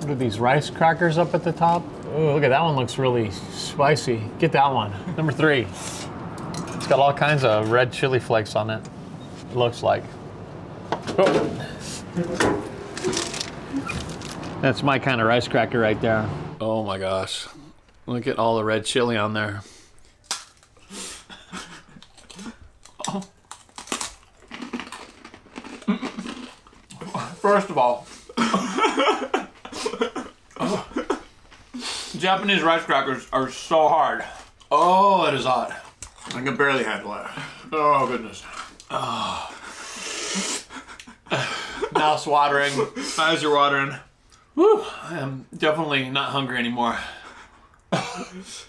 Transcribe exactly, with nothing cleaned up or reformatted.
Look at these rice crackers up at the top. Ooh, look at that one, looks really spicy. Get that one. Number three. It's got all kinds of red chili flakes on it. It looks like. Oh. That's my kind of rice cracker right there. Oh my gosh. Look at all the red chili on there. Oh. First of all, oh. Japanese rice crackers are so hard. Oh, it is hot. I can barely handle it. Oh, goodness. Oh. Mouth's watering, eyes are watering. Whew, I am definitely not hungry anymore.